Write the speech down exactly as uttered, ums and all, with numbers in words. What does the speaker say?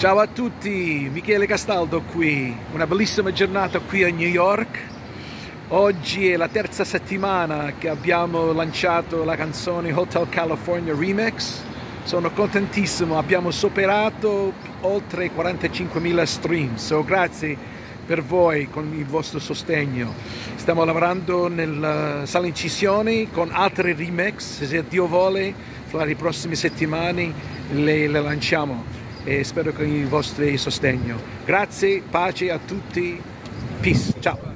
Ciao a tutti, Michele Castaldo qui, una bellissima giornata qui a New York. Oggi è la terza settimana che abbiamo lanciato la canzone Hotel California Remix. Sono contentissimo, abbiamo superato oltre quarantacinquemila stream, so grazie per voi con il vostro sostegno. Stiamo lavorando nella sala incisioni con altri remix, se Dio vuole, fra le prossime settimane le, le lanciamo. E spero con il vostro sostegno. Grazie, pace a tutti, peace, ciao!